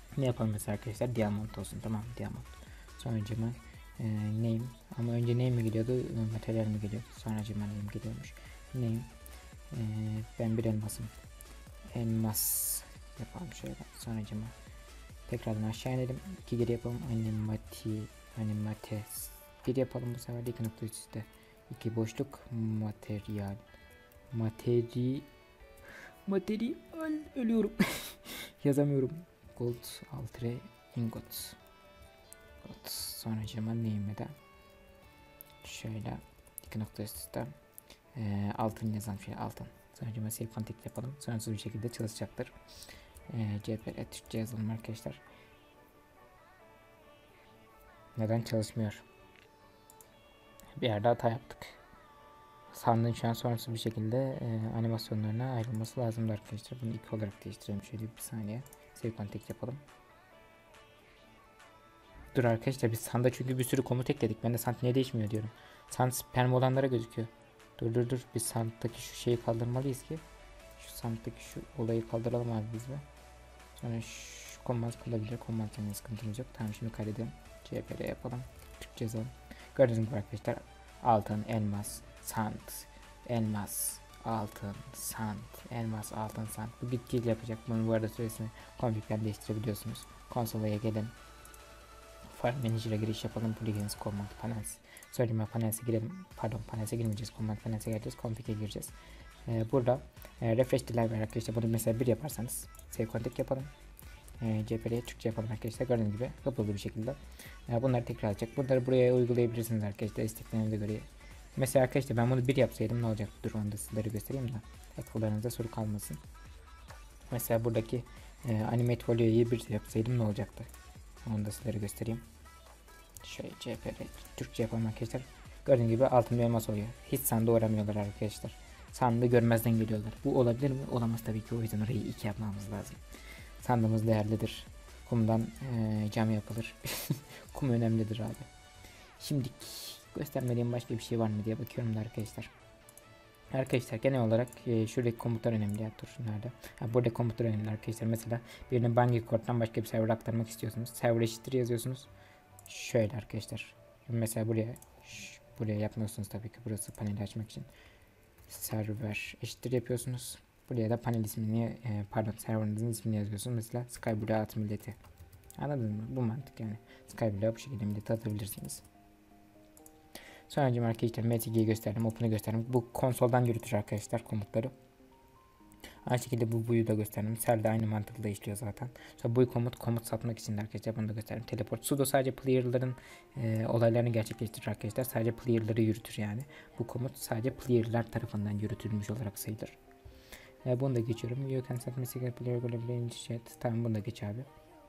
Ne yapalım mesela arkadaşlar? Diamond olsun, tamam, diamond. Sonracıma e, name, ama önce name mi geliyordu, e, materyal mi geliyordu? Sonracıma name geliyormuş. Name, e, ben bir elmasım. Elmas yapalım şöyle. Sonracıma tekrardan aşağı inelim. iki geri yapalım. Animati, animates. Bir yapalım bu sefer de iki nokta üç üstte. iki boşluk materyal. Materi materyal ölüyorum. Yazamıyorum. Gold altre ingot. Gold. Sonracıma name'e de şöyle iki nokta üstte e, altın yazalım, şey altın. Sonracıma save config yapalım. Sonrasız bir şekilde çalışacaktır. E, C P R Türkçe yazalım arkadaşlar. Neden çalışmıyor? Bir yerde hata yaptık. Sandığın şu an sorunsuz bir şekilde e, animasyonlarına ayrılması lazımdı arkadaşlar. Bunu iki olarak değiştirelim. Şöyle bir saniye. Save config yapalım. Dur arkadaşlar, biz sanda çünkü bir sürü komut ekledik. Ben de sand niye değişmiyor diyorum. Sand perm olanlara gözüküyor. Dur dur dur. Biz sanddaki şu şeyi kaldırmalıyız ki. Şu sanddaki şu olayı kaldıralım abi biz de. Sonra şu command kalabilir. Command'dan sıkıntımız yok. Tamam, şimdi kaydedelim. C P R yapalım. Türkçe yazalım. Gördüğünüz gibi arkadaşlar, altın, elmas, sand, elmas, altın, sand, elmas, altın, sand. Bu gitgide yapacak. Bunu bu arada süresini config'den değiştirebiliyorsunuz. Konsolaya gelin. File Manager'a giriş yapalım. Plugins, Command Panels. Söyleme panels'e girelim. Pardon, panels'e girmeyeceğiz. Command Panels'e geleceğiz. Config'e gireceğiz. Ee, burada e, refresh delay var arkadaşlar. Bunu mesela bir yaparsanız save config yapalım. E, C P R'ye Türkçe yapalım arkadaşlar. Gördüğünüz gibi kapalı bir şekilde. E, bunları tekrar alacak. Bunları buraya uygulayabilirsiniz arkadaşlar. İsteklerinize göre. Mesela arkadaşlar ben bunu bir yapsaydım ne olacak? Dur, onu da sizlere göstereyim de akıllarınızda soru kalmasın. Mesela buradaki e, animate folio'yu bir yapsaydım ne olacaktı? Onu da sizlere göstereyim. Şöyle C P R Türkçe yapalım arkadaşlar. Gördüğünüz gibi altın bir elmas oluyor. Hiç sandığı uğramıyorlar arkadaşlar. Sandığı görmezden geliyorlar. Bu olabilir mi? Olamaz tabii ki. O yüzden orayı iki yapmamız lazım. Sandığımız değerlidir. Kumdan e, cam yapılır. Kum önemlidir abi. Şimdi göstermediğim başka bir şey var mı diye bakıyorum da arkadaşlar. Arkadaşlar genel olarak e, şuradaki komutlar önemli ya. Dur nerede? Ha, burada komutlar önemli arkadaşlar. Mesela birine Bungee Corp'tan başka bir server aktarmak istiyorsunuz. Server eşittir yazıyorsunuz. Şöyle arkadaşlar. Mesela buraya şş, buraya yapmıyorsunuz tabii ki. Burası paneli açmak için. Server eşittir yapıyorsunuz. Buraya da panel ismini e, pardon serverınızın ismini yazıyorsunuz. Mesela Skyblue at milleti. Anladınız mı? Bu mantık yani. Skyblue bu şekilde milleti atabilirsiniz. Sonracığım arkadaşlar M T G'yi gösterdim. Open'ı gösterdim. Bu konsoldan yürütür arkadaşlar komutları. Aynı şekilde bu buyu da gösterdim. Cell de aynı mantıkla işliyor zaten. Sonra buy komut komut satmak için de arkadaşlar bunu da gösterdim. Teleport sudo sadece player'ların e, olaylarını gerçekleştirir arkadaşlar. Sadece player'ları yürütür yani. Bu komut sadece player'lar tarafından yürütülmüş olarak sayılır. E, bunu da geçiyorum. You can set message player global chat. Tamam, bunu da geç abi.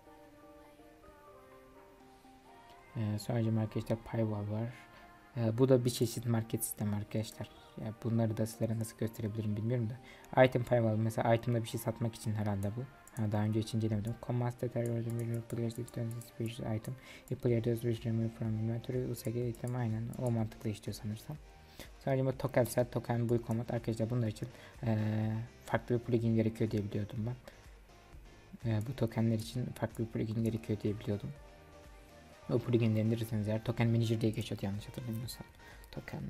E, sonracığım arkadaşlar Paywall var. E, bu da bir çeşit market sistemi arkadaşlar. Ya bunları da sizlere nasıl gösterebilirim bilmiyorum da. Item paywall mesela item'da bir şey satmak için herhalde bu. Ha, daha önce hiç incelemedim. Command deterioration video players special item. A player does wish remove from inventory. U S G item aynen o mantıkla işliyor sanırsam. Sadece bu token set token bu komut arkadaşlar bunlar için e, farklı bir plugin gerekiyor diye biliyordum ben. E, bu tokenler için farklı bir plugin gerekiyor diye biliyordum. O plugin'i indirirseniz eğer token manager diye geçiyordu yanlış hatırlamıyorsam. Token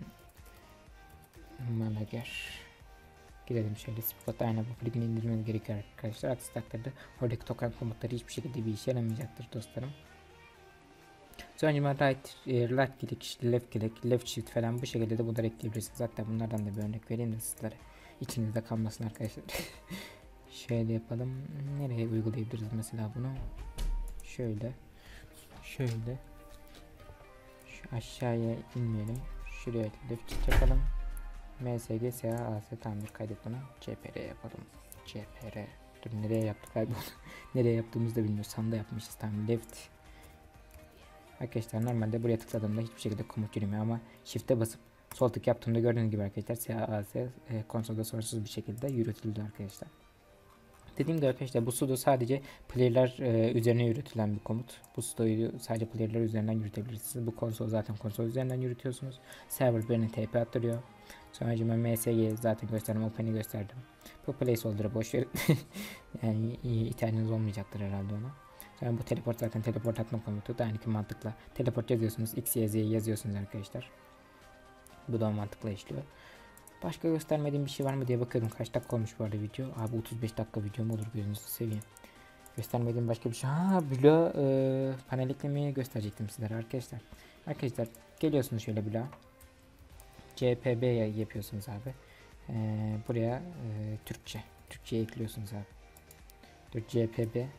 manager. Gidelim şöyle Spot'ta aynen bu plugin'i indirmeniz gerekiyor arkadaşlar. Aksi takdirde oradaki token komutları hiçbir şekilde bir işe yaramayacaktır dostlarım. Sonra right, e, right click, left click, left shift falan bu şekilde de bunları ekleyebilirsiniz. Hatta bunlardan da bir örnek vereyim de sizlere içinizde kalmasın arkadaşlar. Şöyle yapalım. Nereye uygulayabiliriz mesela bunu? Şöyle. Şöyle. Şu aşağıya inmeyelim. Şuraya left shift yapalım. M S G S A A S tamamdır, kaydet bunu. C P R yapalım. C P R. Dur, nereye yaptık abi? Nereye yaptığımızı da bilmiyoruz. Sanda yapmışız tamam. Left. Arkadaşlar normalde buraya tıkladığımda hiçbir şekilde komut yürümüyor ama shift'e basıp sol tık yaptığımda gördüğünüz gibi arkadaşlar S A A S e, konsolda sorunsuz bir şekilde yürütüldü arkadaşlar. Dediğim gibi arkadaşlar bu sudo sadece player'lar e, üzerine yürütülen bir komut. Bu sudo'yu sadece player'lar üzerinden yürütebilirsiniz. Bu konsol zaten konsol üzerinden yürütüyorsunuz. Server birine T P attırıyor. Sonra ben M S G zaten gösterdim, Open'i gösterdim. Bu placeholder'ı boş ver. Yani ihtiyacınız olmayacaktır herhalde ona. Yani bu teleport zaten teleport atma komutu da aynı ki mantıkla. Teleport yazıyorsunuz. X, Y, Z'yi yazıyorsunuz arkadaşlar. Bu da mantıkla işliyor. Başka göstermediğim bir şey var mı diye bakıyorum. Kaç dakika olmuş bu arada video. Abi otuz beş dakika video mu olur, gözünüzü seveyim. Göstermediğim başka bir şey. Ha, bloğa e, panel eklemeyi gösterecektim sizlere arkadaşlar. Arkadaşlar geliyorsunuz şöyle bloğa. C P B yapıyorsunuz abi. E, buraya e, Türkçe. Türkçe ekliyorsunuz abi. Dur, C P B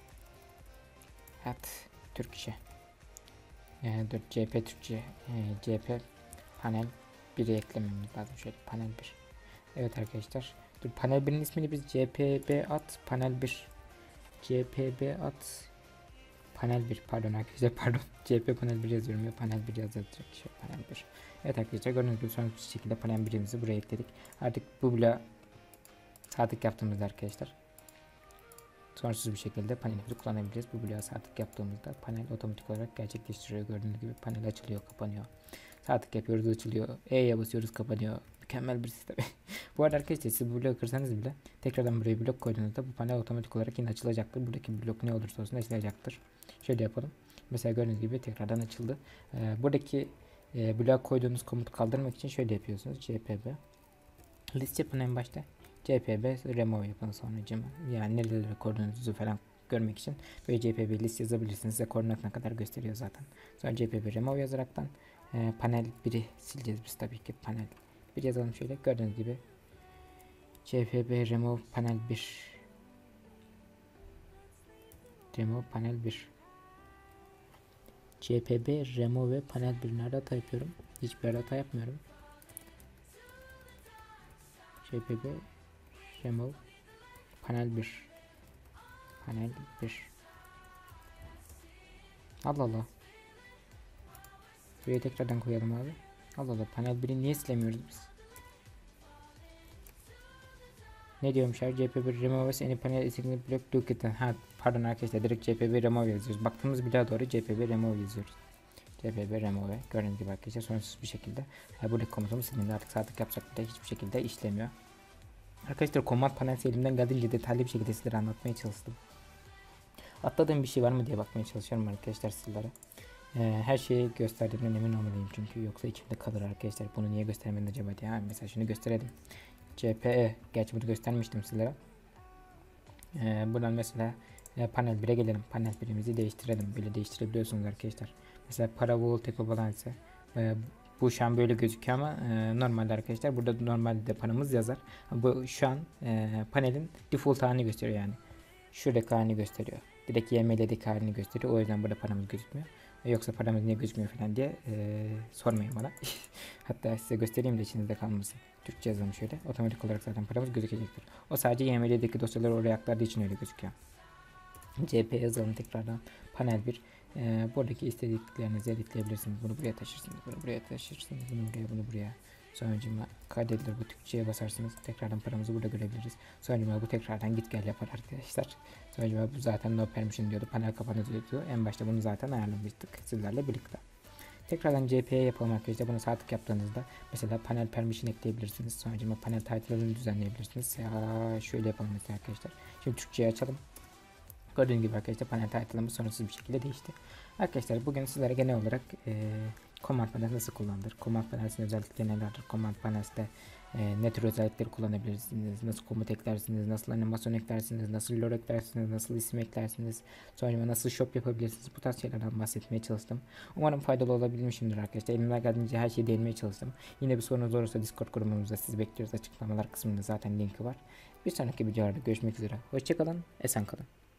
at Türkçe. E, dur, C P Türkçe. E, C P panel biri eklememiz lazım. Şöyle panel bir. Evet arkadaşlar. Dur, panel birin ismini biz C P B at panel bir. C P B at panel bir, pardon arkadaşlar, pardon. C P panel bir yazıyorum ya, panel bir yazacak. Şöyle panel bir. Evet arkadaşlar, gördüğünüz gibi sonuç bir şekilde panel birimizi buraya ekledik. Artık bu bloğa saatlik yaptığımızda arkadaşlar sorunsuz bir şekilde panelimizi kullanabiliriz. Bu bloğa saatlik yaptığımızda panel otomatik olarak gerçekleştiriyor. Gördüğünüz gibi panel açılıyor, kapanıyor. Saatlik yapıyoruz, açılıyor. E'ye basıyoruz, kapanıyor. Mükemmel bir sistem. Bu arada arkadaşlar, siz bu bloğu kırsanız bile tekrardan buraya blok koyduğunuzda bu panel otomatik olarak yine açılacaktır. Buradaki blok ne olursa olsun açılacaktır. Şöyle yapalım. Mesela gördüğünüz gibi tekrardan açıldı. Ee, buradaki e, bloğa koyduğunuz komutu kaldırmak için şöyle yapıyorsunuz. C P B list yapın en başta. C P B remove yapın sonucuma. Yani nerelere koyduğunuzu falan görmek için böyle C P B list yazabilirsiniz. Size koordinatına kadar gösteriyor zaten. Sonra C P B remove yazaraktan e, panel biri sileceğiz biz tabii ki. Panel bir yazalım şöyle. Gördüğünüz gibi C P B remove panel bir. Remove panel bir. C P B remove panel bir. Nerede hata yapıyorum? Hiçbir hata yapmıyorum. C P B remove panel bir. Panel bir. Allah Allah. Buraya tekrardan koyalım abi. Allah Allah, panel biri niye silemiyoruz biz? Ne diyormuş abi? C P B remove any panel isimli blok duplicate. Ha pardon arkadaşlar, direkt C P B remove yazıyoruz. Baktığımız bir daha doğru C P B remove yazıyoruz. C P B remove. Gördüğünüz gibi arkadaşlar sorunsuz bir şekilde. Ha, buradaki komutumuz silindi. Artık saatlik yapsak bile hiçbir şekilde işlemiyor. Arkadaşlar command panel elimden geldiğince detaylı bir şekilde sizlere anlatmaya çalıştım. Atladığım bir şey var mı diye bakmaya çalışıyorum arkadaşlar sizlere. Ee, her şeyi gösterdiğimden emin olmalıyım çünkü yoksa içimde kalır arkadaşlar. Bunu niye göstermedin acaba diye. Ha, mesela şunu gösterelim. C P E. Gerçi bunu göstermiştim sizlere. Ee, buradan mesela e, panel bire gelelim. Panel birimizi değiştirelim. Böyle değiştirebiliyorsunuz arkadaşlar. Mesela parabol tek balance. E, bu şu an böyle gözüküyor ama e, normalde arkadaşlar burada normalde paramız yazar. Bu şu an e, panelin default halini gösteriyor yani. Şuradaki halini gösteriyor. Direkt Y M L'deki halini gösteriyor. O yüzden burada paramız gözükmüyor. Yoksa paramız niye gözükmüyor falan diye e, sormayın bana. Hatta size göstereyim de içinizde kalmasın. Türkçe yazalım şöyle. Otomatik olarak zaten paramız gözükecektir. O sadece Y M L'deki dosyaları oraya aktardığı için öyle gözüküyor. C P yazalım tekrardan. Panel bir. E, buradaki istediklerinizi editleyebilirsiniz. Bunu buraya taşırsınız. Bunu buraya taşırsınız. Bunu buraya, bunu buraya. Sonucuma kaydedilir, bu Türkçe'ye basarsınız. Tekrardan paramızı burada görebiliriz. Sonucuma bu tekrardan git gel yapar arkadaşlar. Sonucuma bu zaten no permission diyordu. Panel kapanı diyordu. En başta bunu zaten ayarlamıştık sizlerle birlikte. Tekrardan C P'ye yapalım arkadaşlar. Bunu saatlik yaptığınızda mesela panel permission ekleyebilirsiniz. Sonucuma panel title'ını düzenleyebilirsiniz. Ya şöyle yapalım mesela arkadaşlar. Şimdi Türkçe'yi açalım. Gördüğünüz gibi arkadaşlar panel title'ımız sorunsuz bir şekilde değişti. Arkadaşlar bugün sizlere genel olarak e, command panel nasıl kullanılır? Command panel'in özellikleri nelerdir? Command panel'de e, ne tür özellikleri kullanabilirsiniz? Nasıl komut eklersiniz? Nasıl animasyon eklersiniz? Nasıl lore eklersiniz? Nasıl isim eklersiniz? Sonra nasıl shop yapabilirsiniz? Bu tarz şeylerden bahsetmeye çalıştım. Umarım faydalı olabilmişimdir arkadaşlar. Elimden geldiğince her şeyi değinmeye çalıştım. Yine bir sorunuz olursa Discord grubumuzda sizi bekliyoruz. Açıklamalar kısmında zaten linki var. Bir sonraki videolarda görüşmek üzere. Hoşçakalın, esen kalın.